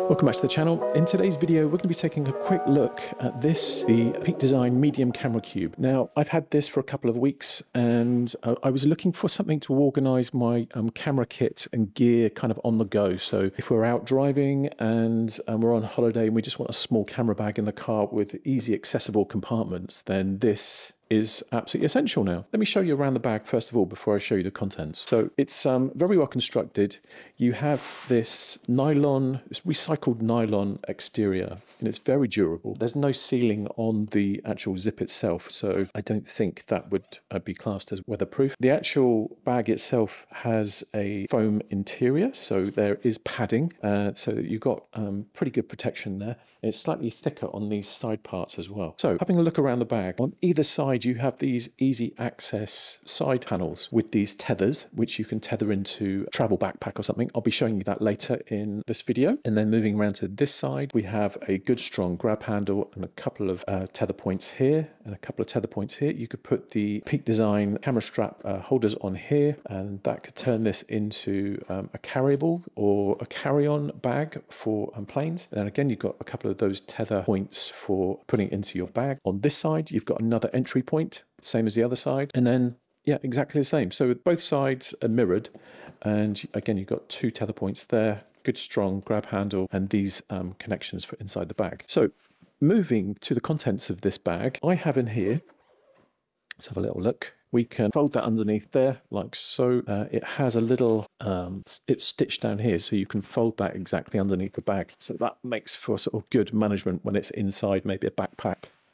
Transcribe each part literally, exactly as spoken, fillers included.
Welcome back to the channel. In today's video, we're going to be taking a quick look at this, the Peak Design Medium Camera Cube. Now, I've had this for a couple of weeks and uh, I was looking for something to organize my um, camera kit and gear kind of on the go. So if we're out driving and um, we're on holiday and we just want a small camera bag in the car with easy accessible compartments, then this is absolutely essential now. Let me show you around the bag first of all before I show you the contents. So it's um, very well constructed. You have this nylon, it's recycled nylon exterior, and it's very durable. There's no sealing on the actual zip itself, so I don't think that would uh, be classed as weatherproof. The actual bag itself has a foam interior, so there is padding, uh, so you've got um, pretty good protection there. It's slightly thicker on these side parts as well. So having a look around the bag, on either side you have these easy access side panels with these tethers, which you can tether into a travel backpack or something. I'll be showing you that later in this video. And then moving around to this side, we have a good strong grab handle and a couple of uh, tether points here and a couple of tether points here. You could put the Peak Design camera strap uh, holders on here, and that could turn this into um, a carryable or a carry-on bag for um, planes. And again, you've got a couple of those tether points for putting it into your bag. On this side, you've got another entry point, same as the other side, and then yeah, exactly the same. So both sides are mirrored, and again, you've got two tether points there, good strong grab handle, and these um, connections for inside the bag. So moving to the contents of this bag, I have in here, let's have a little look. We can fold that underneath there like so. Uh, it has a little, um, it's stitched down here, so you can fold that exactly underneath the bag. So that makes for sort of good management when it's inside maybe a backpack.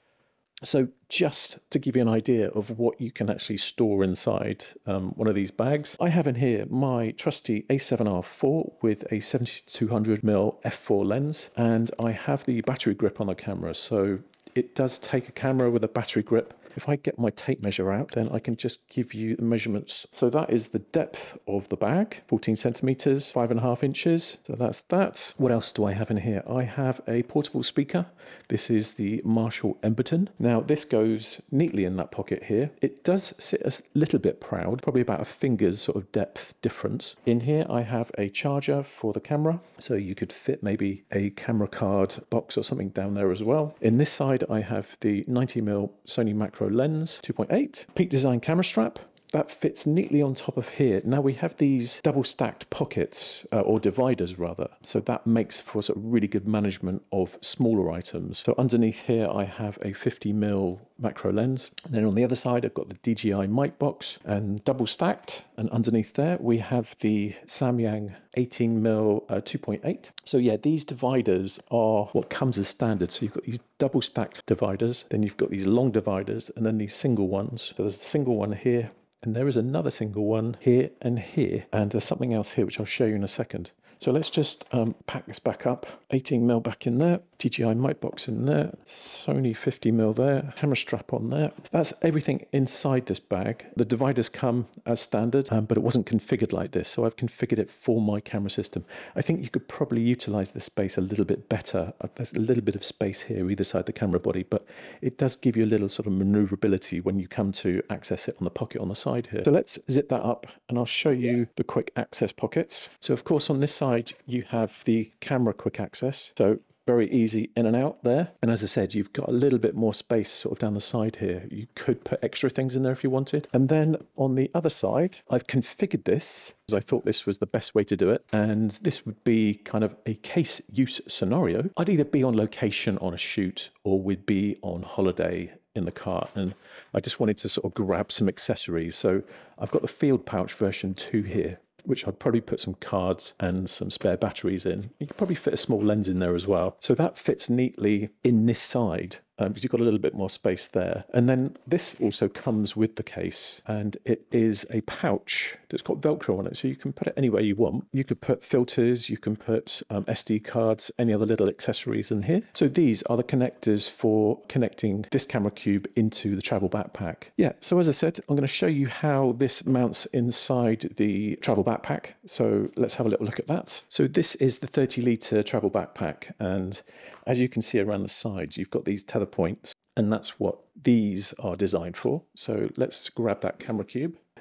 So just to give you an idea of what you can actually store inside um, one of these bags, I have in here my trusty A seven R four with a seventy-two hundred millimeter f four lens, and I have the battery grip on the camera. So it does take a camera with a battery grip. If I get my tape measure out, then I can just give you the measurements. So that is the depth of the bag, fourteen centimeters, five and a half inches. So that's that. What else do I have in here? I have a portable speaker. This is the Marshall Emberton. Now this goes neatly in that pocket here. It does sit a little bit proud, probably about a finger's sort of depth difference. In here, I have a charger for the camera. So you could fit maybe a camera card box or something down there as well. In this side, I have the ninety millimeter Sony macro lens two point eight, Peak Design camera strap. That fits neatly on top of here. Now we have these double stacked pockets, uh, or dividers rather. So that makes for sort of really good management of smaller items. So underneath here, I have a fifty millimeter macro lens. And then on the other side, I've got the D J I mic box and double stacked. And underneath there, we have the Samyang eighteen millimeter uh, two point eight. So yeah, these dividers are what comes as standard. So you've got these double stacked dividers, then you've got these long dividers, and then these single ones. So there's a single one here, and there is another single one here and here. And there's something else here, which I'll show you in a second. So let's just um, pack this back up. eighteen millimeter back in there, D J I mic box in there, Sony fifty millimeter there, camera strap on there. That's everything inside this bag. The dividers come as standard, um, but it wasn't configured like this. So I've configured it for my camera system. I think you could probably utilize this space a little bit better. There's a little bit of space here either side the camera body, but it does give you a little sort of maneuverability when you come to access it on the pocket on the side here. So let's zip that up and I'll show you the quick access pockets. So of course on this side, you have the camera quick access. So very easy in and out there. And as I said, you've got a little bit more space sort of down the side here. You could put extra things in there if you wanted. And then on the other side, I've configured this because I thought this was the best way to do it. And this would be kind of a case use scenario. I'd either be on location on a shoot or we'd be on holiday in the car, and I just wanted to sort of grab some accessories. So I've got the field pouch version two here, which I'd probably put some cards and some spare batteries in. You could probably fit a small lens in there as well. So that fits neatly in this side, um, because you've got a little bit more space there. And then this also comes with the case, and it is a pouch that's got Velcro on it, so you can put it anywhere you want. You could put filters, you can put um, S D cards, any other little accessories in here. So these are the connectors for connecting this camera cube into the travel backpack. Yeah, so as I said, I'm going to show you how this mounts inside the travel backpack. So let's have a little look at that. So this is the thirty litre travel backpack, and as you can see around the sides, you've got these tether points, and that's what these are designed for. So let's grab that camera cube.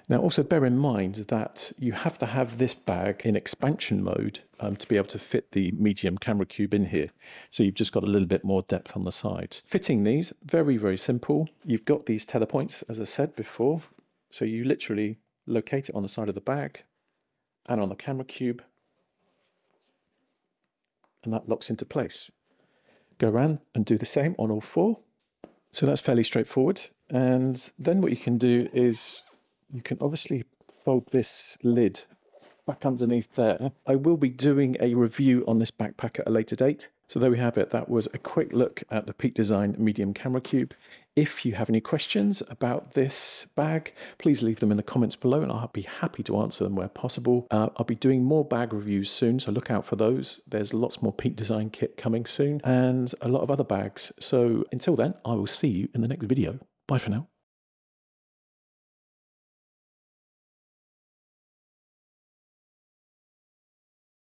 Now, also bear in mind that you have to have this bag in expansion mode um, to be able to fit the medium camera cube in here. So you've just got a little bit more depth on the sides. Fitting these, very, very simple. You've got these tether points, as I said before. So you literally locate it on the side of the bag and on the camera cube, and that locks into place. Go around and do the same on all four. So that's fairly straightforward. And then what you can do is you can obviously fold this lid back underneath there. I will be doing a review on this backpack at a later date. So there we have it. That was a quick look at the Peak Design medium camera cube. If you have any questions about this bag, please leave them in the comments below and I'll be happy to answer them where possible. Uh, I'll be doing more bag reviews soon, so look out for those. There's lots more Peak Design kit coming soon and a lot of other bags. So until then, I will see you in the next video. Bye for now.